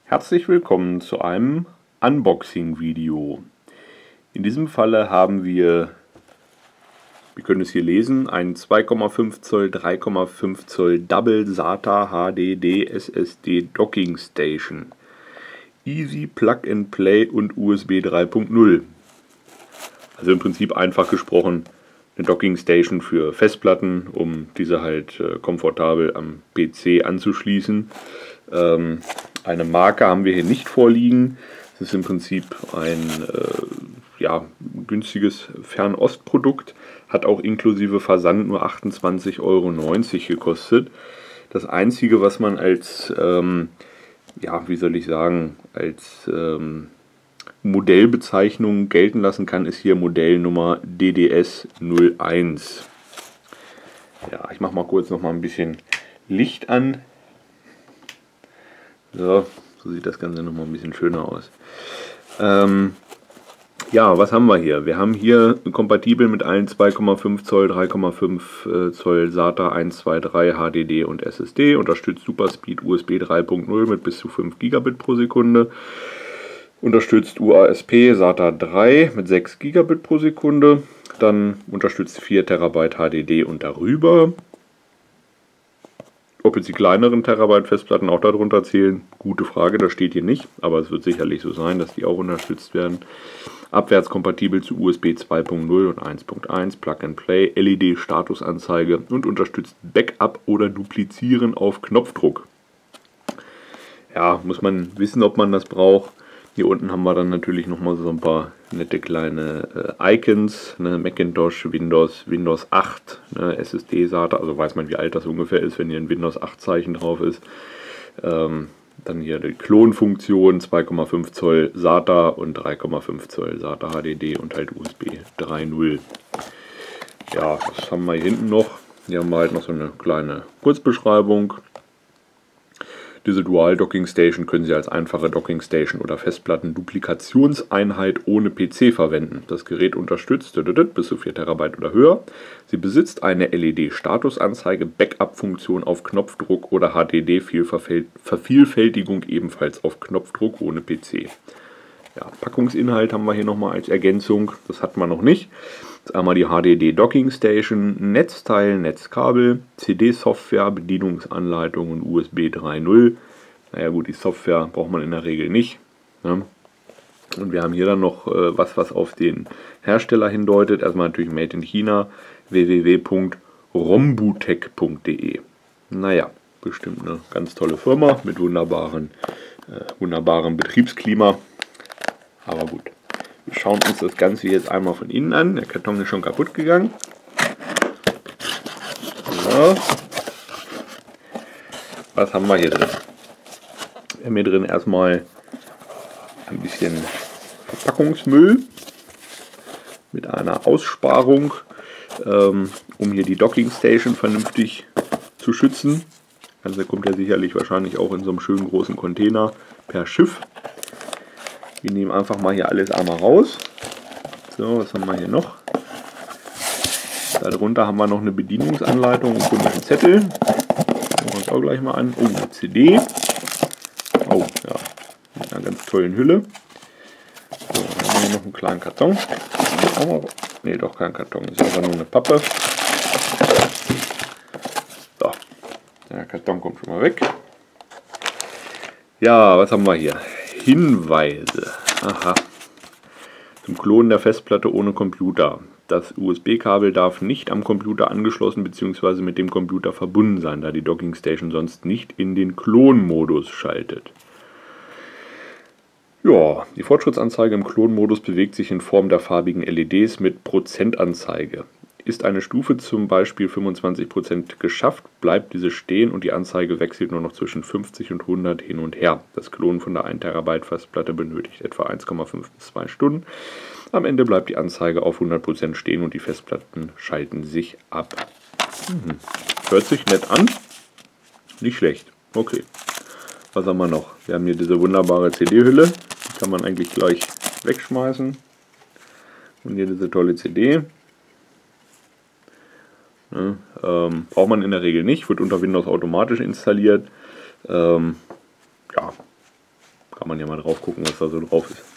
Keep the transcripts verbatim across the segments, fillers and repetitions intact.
Herzlich willkommen zu einem Unboxing-Video. In diesem Falle haben wir, wir können es hier lesen, einen zwei Komma fünf Zoll, drei Komma fünf Zoll Double SATA H D D S S D Docking Station. Easy Plug and Play und U S B drei Punkt null. Also im Prinzip einfach gesprochen eine Docking Station für Festplatten, um diese halt äh, komfortabel am P C anzuschließen. Ähm, eine Marke haben wir hier nicht vorliegen. Es ist im Prinzip ein äh, ja, günstiges Fernostprodukt, hat auch inklusive Versand nur achtundzwanzig Euro neunzig gekostet. Das Einzige, was man als, ähm, ja, wie soll ich sagen, als ähm, Modellbezeichnung gelten lassen kann, ist hier Modellnummer D D S null eins. Ja, ich mache mal kurz noch mal ein bisschen Licht an. So, so sieht das Ganze noch mal ein bisschen schöner aus. Ähm, ja, was haben wir hier? Wir haben hier kompatibel mit allen zwei Komma fünf Zoll, drei Komma fünf Zoll SATA eins, zwei, drei, H D D und S S D, unterstützt Superspeed U S B drei Punkt null mit bis zu fünf Gigabit pro Sekunde. Unterstützt U A S P SATA drei mit sechs Gigabit pro Sekunde. Dann unterstützt vier Terabyte H D D und darüber. Ob jetzt die kleineren Terabyte Festplatten auch darunter zählen, gute Frage, das steht hier nicht. Aber es wird sicherlich so sein, dass die auch unterstützt werden. Abwärtskompatibel zu U S B zwei Punkt null und eins Punkt eins, Plug and Play, L E D-Statusanzeige und unterstützt Backup oder Duplizieren auf Knopfdruck. Ja, muss man wissen, ob man das braucht. Hier unten haben wir dann natürlich nochmal so ein paar nette kleine äh, Icons, ne, Macintosh, Windows, Windows acht, ne, S S D SATA, also weiß man, wie alt das ungefähr ist, wenn hier ein Windows acht Zeichen drauf ist. Ähm, dann hier die Klonfunktion, zwei Komma fünf Zoll SATA und drei Komma fünf Zoll SATA H D D und halt U S B drei Punkt null. Ja, was haben wir hier hinten noch? Hier haben wir halt noch so eine kleine Kurzbeschreibung. Diese Dual Docking Station können Sie als einfache Docking Station oder Festplatten-Duplikationseinheit ohne P C verwenden. Das Gerät unterstützt bis zu vier Terabyte oder höher. Sie besitzt eine L E D-Statusanzeige, Backup-Funktion auf Knopfdruck oder H D D-Vervielfältigung ebenfalls auf Knopfdruck ohne P C. Ja, Packungsinhalt haben wir hier nochmal als Ergänzung, das hatten wir noch nicht. Jetzt einmal die H D D Docking Station, Netzteil, Netzkabel, C D-Software, Bedienungsanleitung und U S B drei Punkt null. Naja gut, die Software braucht man in der Regel nicht. Ne? Und wir haben hier dann noch äh, was, was auf den Hersteller hindeutet. Erstmal natürlich Made in China, w w w Punkt rombutech Punkt de. Naja, bestimmt eine ganz tolle Firma mit wunderbaren, äh, wunderbarem Betriebsklima. Aber gut, wir schauen uns das Ganze jetzt einmal von innen an. Der Karton ist schon kaputt gegangen. So. Was haben wir hier drin? Wir haben hier drin erstmal ein bisschen Verpackungsmüll mit einer Aussparung, ähm, um hier die Docking Station vernünftig zu schützen. Das Ganze kommt ja sicherlich wahrscheinlich auch in so einem schönen großen Container per Schiff. Wir nehmen einfach mal hier alles einmal raus. So, was haben wir hier noch? Darunter haben wir noch eine Bedienungsanleitung und einen Zettel. Schauen wir uns auch gleich mal an. Oh, eine C D. Oh, ja, mit einer ganz tollen Hülle. So, dann haben wir noch einen kleinen Karton. Ne, doch kein Karton, ist einfach nur eine Pappe. So, der Karton kommt schon mal weg. Ja, was haben wir hier? Hinweise. Aha. Zum Klonen der Festplatte ohne Computer. Das U S B-Kabel darf nicht am Computer angeschlossen bzw. mit dem Computer verbunden sein, da die Docking Station sonst nicht in den Klonmodus schaltet. Ja, die Fortschrittsanzeige im Klonmodus bewegt sich in Form der farbigen L E Ds mit Prozentanzeige. Ist eine Stufe zum Beispiel fünfundzwanzig Prozent geschafft, bleibt diese stehen und die Anzeige wechselt nur noch zwischen fünfzig und hundert hin und her. Das Klonen von der ein Terabyte Festplatte benötigt etwa eins Komma fünf bis zwei Stunden. Am Ende bleibt die Anzeige auf hundert Prozent stehen und die Festplatten schalten sich ab. Mhm. Hört sich nett an. Nicht schlecht. Okay. Was haben wir noch? Wir haben hier diese wunderbare C D-Hülle. Die kann man eigentlich gleich wegschmeißen. Und hier diese tolle C D. Ne, ähm, braucht man in der Regel nicht, wird unter Windows automatisch installiert. Ähm, ja, kann man ja mal drauf gucken, was da so drauf ist.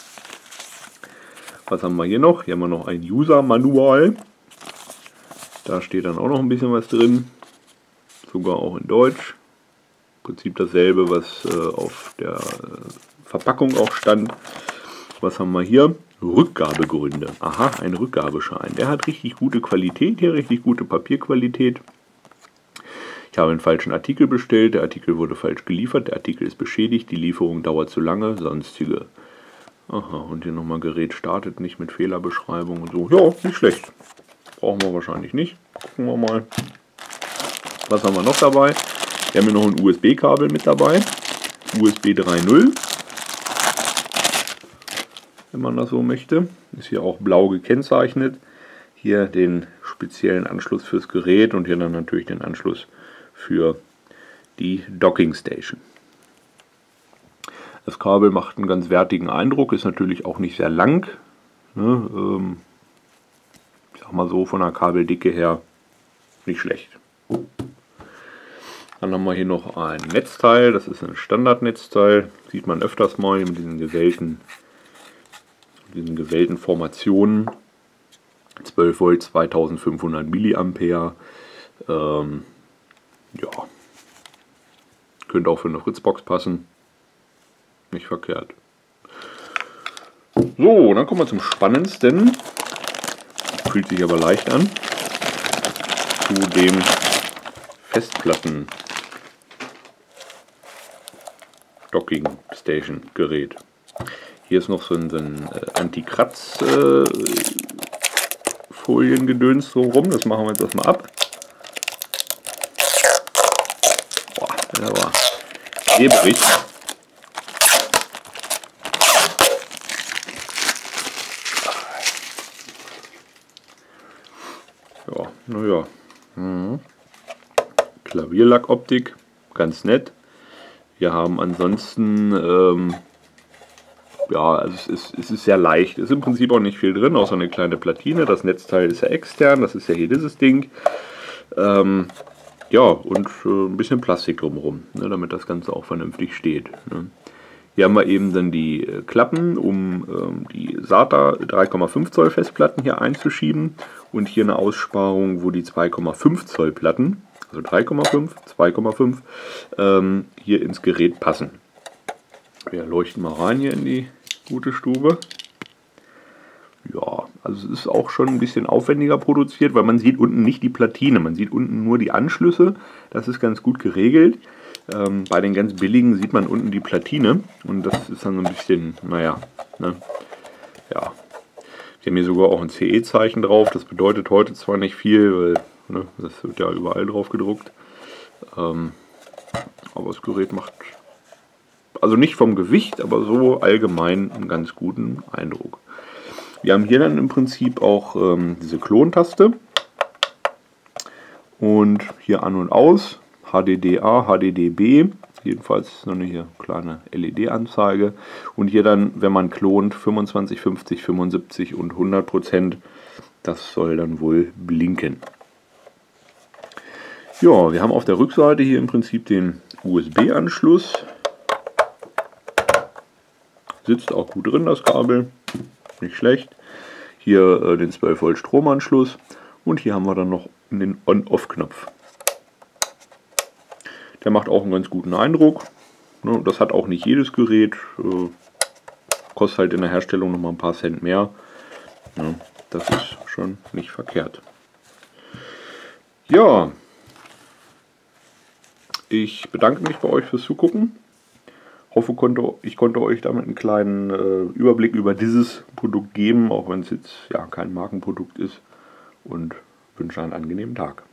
Was haben wir hier noch? Hier haben wir noch ein User-Manual. Da steht dann auch noch ein bisschen was drin. Sogar auch in Deutsch. Im Prinzip dasselbe, was äh, auf der äh, Verpackung auch stand. Was haben wir hier? Rückgabegründe. Aha, ein Rückgabeschein. Der hat richtig gute Qualität hier, richtig gute Papierqualität. Ich habe einen falschen Artikel bestellt. Der Artikel wurde falsch geliefert. Der Artikel ist beschädigt. Die Lieferung dauert zu lange. Sonstige. Aha, und hier nochmal Gerät startet nicht mit Fehlerbeschreibung und so. Ja, nicht schlecht. Brauchen wir wahrscheinlich nicht. Gucken wir mal. Was haben wir noch dabei? Wir haben hier noch ein U S B-Kabel mit dabei. U S B drei Punkt null. Wenn man das so möchte. Ist hier auch blau gekennzeichnet. Hier den speziellen Anschluss fürs Gerät und hier dann natürlich den Anschluss für die Docking Station. Das Kabel macht einen ganz wertigen Eindruck, ist natürlich auch nicht sehr lang. Ne, ähm, ich sag mal so, von der Kabeldicke her nicht schlecht. Dann haben wir hier noch ein Netzteil, das ist ein Standardnetzteil, sieht man öfters mal mit diesen gewählten, diesen gewählten Formationen. zwölf Volt, zweitausendfünfhundert Milliampere. Ähm, ja, könnte auch für eine Fritzbox passen. Nicht verkehrt. So, dann kommen wir zum Spannendsten. Fühlt sich aber leicht an. Zu dem Festplatten Docking Station Gerät. Hier ist noch so ein, so ein äh, Anti-Kratz äh, Foliengedöns so rum. Das machen wir jetzt erstmal ab. Boah, der war klebrig. Ja, naja. Mhm. Klavierlackoptik, ganz nett. Wir haben ansonsten, ähm, ja, also es ist, es ist sehr leicht. Es ist im Prinzip auch nicht viel drin, außer eine kleine Platine. Das Netzteil ist ja extern, das ist ja hier dieses Ding. Ähm, ja, und äh, ein bisschen Plastik drumherum, ne, damit das Ganze auch vernünftig steht. Ne. Hier haben wir eben dann die äh, Klappen, um ähm, die SATA drei Komma fünf Zoll Festplatten hier einzuschieben. Und hier eine Aussparung, wo die zwei Komma fünf Zoll Platten, also drei Komma fünf, zwei Komma fünf, ähm, hier ins Gerät passen. Wir leuchten mal rein hier in die gute Stube. Ja, also es ist auch schon ein bisschen aufwendiger produziert, weil man sieht unten nicht die Platine, man sieht unten nur die Anschlüsse. Das ist ganz gut geregelt. Ähm, bei den ganz billigen sieht man unten die Platine und das ist dann so ein bisschen, naja, ne, ja. Wir haben hier sogar auch ein C E-Zeichen drauf, das bedeutet heute zwar nicht viel, weil ne, das wird ja überall drauf gedruckt, ähm, aber das Gerät macht, also nicht vom Gewicht, aber so allgemein einen ganz guten Eindruck. Wir haben hier dann im Prinzip auch ähm, diese Klontaste und hier an und aus. H D D A, H D D B, jedenfalls noch eine hier kleine L E D-Anzeige. Und hier dann, wenn man klont, fünfundzwanzig, fünfzig, fünfundsiebzig und hundert Prozent. Das soll dann wohl blinken. Ja, wir haben auf der Rückseite hier im Prinzip den U S B-Anschluss. Sitzt auch gut drin, das Kabel. Nicht schlecht. Hier äh, den zwölf Volt Stromanschluss. Und hier haben wir dann noch den On-Off-Knopf. Der macht auch einen ganz guten Eindruck. Das hat auch nicht jedes Gerät. Kostet halt in der Herstellung noch mal ein paar Cent mehr. Das ist schon nicht verkehrt. Ja, ich bedanke mich bei euch fürs Zugucken. Hoffe, konnte, ich konnte euch damit einen kleinen Überblick über dieses Produkt geben, auch wenn es jetzt ja kein Markenprodukt ist. Und wünsche einen angenehmen Tag.